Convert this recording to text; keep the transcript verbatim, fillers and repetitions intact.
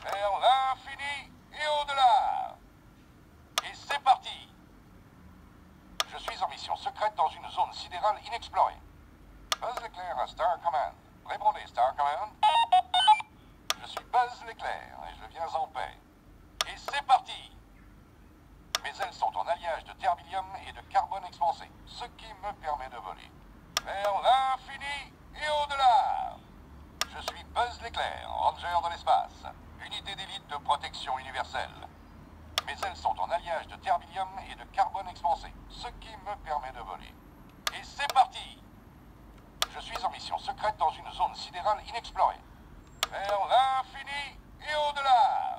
vers l'infini et au-delà. Et c'est parti. Je suis en mission secrète dans une zone sidérale inexplorée. Buzz l'éclair à Star Command. Répondez, Star Command. Je suis Buzz l'éclair et je viens en paix. Et c'est parti. Mes ailes sont en alliage de terbilium et de carbone expansé, ce qui me permet de voler vers l'infini et au-delà. Je suis Buzz l'éclair, ranger de l'espace, unité d'élite de protection universelle. Mes ailes sont en alliage de terbilium et de carbone expansé, ce qui me permet de voler. Et c'est parti. Je suis en mission secrète dans une zone sidérale inexplorée, vers l'infini et au-delà.